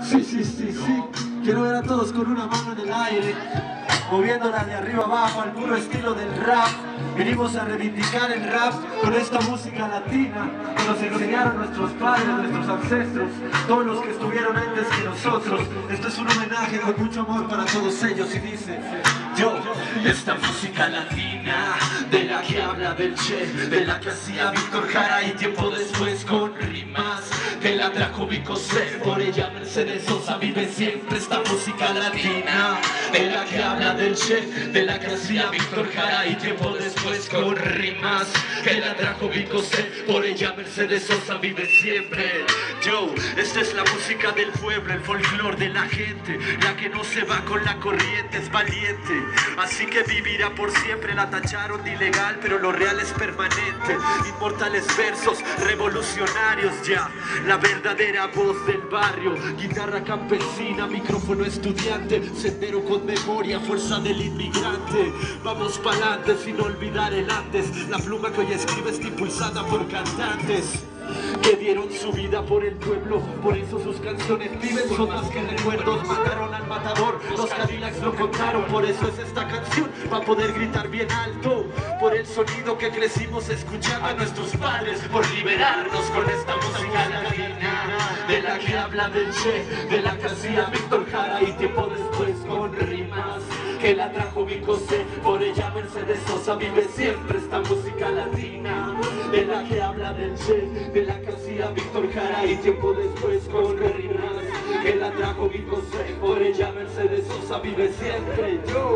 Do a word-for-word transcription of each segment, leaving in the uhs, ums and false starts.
Sí, sí, sí, sí. Quiero ver a todos con una mano en el aire, moviéndola de arriba abajo al puro estilo del rap. Venimos a reivindicar el rap con esta música latina que nos enseñaron nuestros padres, nuestros ancestros, todos los que estuvieron antes que nosotros. Esto es un homenaje con mucho amor para todos ellos y dice: yo, esta música latina, de la que habla del Che, de la que hacía Víctor Jara y tiempo después con rimas, que la trajo Vico C, por ella Mercedes Sosa vive siempre esta música latina, de la que habla del Che, de la que hacía Víctor Jara y tiempo después con rimas, que la trajo Vico C, por ella Mercedes Sosa vive siempre. Yo, esta es la música del pueblo, el folclor de la gente, la que no se va con la corriente, es valiente, así que vivirá por siempre. La tacharon de ilegal, pero lo real es permanente. Inmortales versos, revolucionarios ya, la verdadera voz del barrio, guitarra campesina, micrófono estudiante, sendero con memoria, fuerza del inmigrante. Vamos pa'lante sin olvidar el antes, la pluma que hoy escribe está impulsada por cantantes que dieron su vida por el pueblo, por eso sus canciones viven, son más que recuerdos. Mataron al matador, los Cadillacs lo contaron, por eso es esta canción, va a poder gritar bien alto, por el sonido que crecimos escuchando a nuestros padres, por liberarnos con esta música latina, de la que habla del Che, de la que hacía Víctor Jara y tiempo después con rimas, que la trajo Vico C, por ella Mercedes Sosa vive siempre esta música latina, de la que habla del Che, de la que hacía Víctor Jara y tiempo después con rimas, que la trajo Vico C, por ella Mercedes Sosa vive siempre. Yo,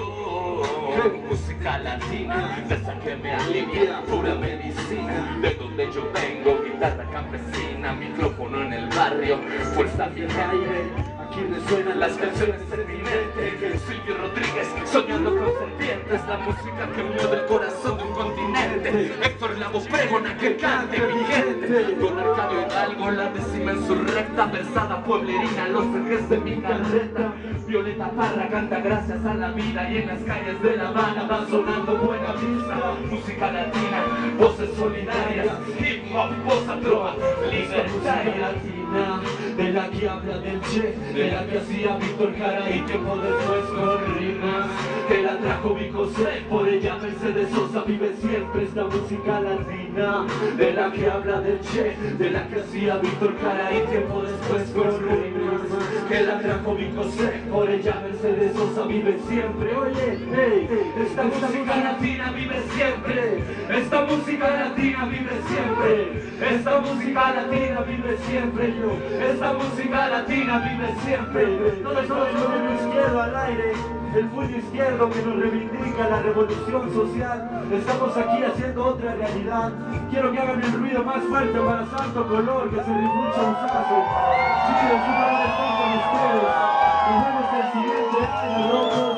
yo, qué música latina, de esa que me alivia, pura medicina, de donde yo vengo, guitarra campesina, micrófono en el barrio, fuerza del aire. Aquí resuenan las canciones en mi mente, que Silvio Rodríguez, soñando con serpientes, la música que unió del corazón de un continente. Héctor Lavoe pregona que cante mi gente, con Arcadio Hidalgo la décima en su recta, versada pueblerina, los ejes de mi carreta. Violeta Parra canta gracias a la vida y en las calles de La Habana va sonando buena vista. Música latina, voces solidarias, hip hop, bossa trova, libertaria latina, de la que habla del Che, de la que hacía Víctor Jara y tiempo después con rimas, que la trajo Vico C, por ella Mercedes Sosa vive siempre esta música latina, de la que habla del Che, de la que hacía Víctor Jara y tiempo después con rimas, que la trajo Vico C, por ella Mercedes Sosa vive siempre. Oye, hey, esta música latina vive siempre, esta música latina vive siempre, esta música latina vive siempre. Yo, esta música latina vive siempre. Todo esto es con el izquierdo al aire, el puño izquierdo que nos reivindica la revolución social. Estamos aquí haciendo otra realidad. Quiero que hagan el ruido más fuerte para Santo Color, que se rifucha un sazo. Sí, es un gran estar con ustedes. Nos vemos el siguiente año,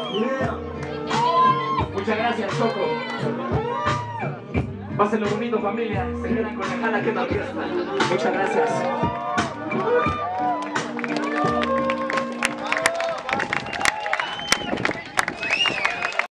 locos. Yeah. Muchas gracias, Choco. Pásenlo bonito, familia. Se quedan con la jala que no fiesta. Muchas gracias.